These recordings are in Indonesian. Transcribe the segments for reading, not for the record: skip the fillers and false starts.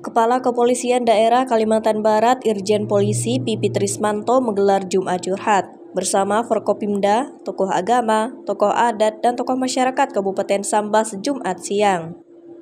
Kepala Kepolisian Daerah Kalimantan Barat Irjen Polisi Pipit Trismanto menggelar Jumat Curhat bersama Forkopimda, tokoh agama, tokoh adat, dan tokoh masyarakat Kabupaten Sambas Jumat siang.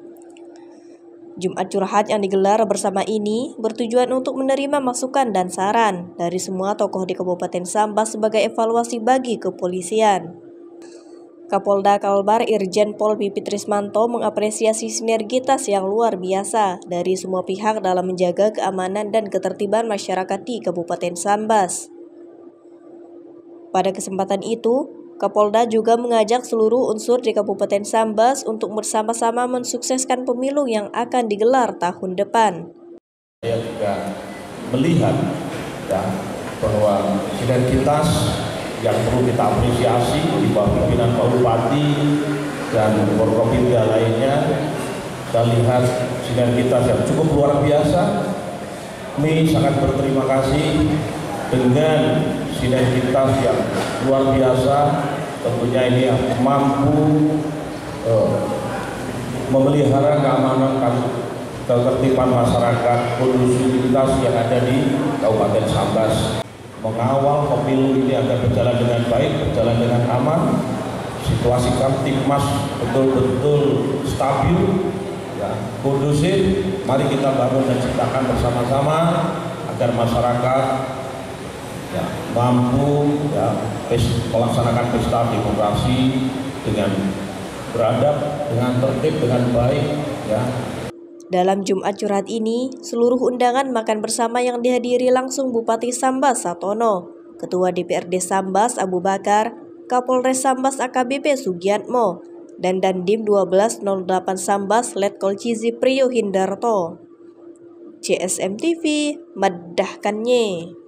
Jumat Curhat yang digelar bersama ini bertujuan untuk menerima masukan dan saran dari semua tokoh di Kabupaten Sambas sebagai evaluasi bagi kepolisian. Kapolda Kalbar Irjen Pol Pipit Trismanto mengapresiasi sinergitas yang luar biasa dari semua pihak dalam menjaga keamanan dan ketertiban masyarakat di Kabupaten Sambas. Pada kesempatan itu, Kapolda juga mengajak seluruh unsur di Kabupaten Sambas untuk bersama-sama mensukseskan pemilu yang akan digelar tahun depan. Saya juga melihat bahwa sinergitas yang perlu kita apresiasi di bawah pimpinan Pak Bupati dan Forkopimda lainnya. Kita lihat sinergitas yang cukup luar biasa. Kami sangat berterima kasih dengan sinergitas yang luar biasa. Tentunya ini yang mampu memelihara keamanan ketertiban masyarakat kondusivitas yang ada di Kabupaten Sambas. Mengawal pemilu ini agar berjalan dengan baik, berjalan dengan aman, situasi Kamtipmas betul-betul stabil, kondusif. Mari kita bangun dan ciptakan bersama-sama agar masyarakat mampu melaksanakan pesta demokrasi dengan beradab, dengan tertib, dengan baik. Dalam Jumat Curhat ini, seluruh undangan makan bersama yang dihadiri langsung Bupati Sambas Satono, Ketua DPRD Sambas Abu Bakar, Kapolres Sambas AKBP Sugiatmo, dan Dandim 1208 Sambas Letkol Cizi Priyo Hindarto. CSM TV, Meddahkannya.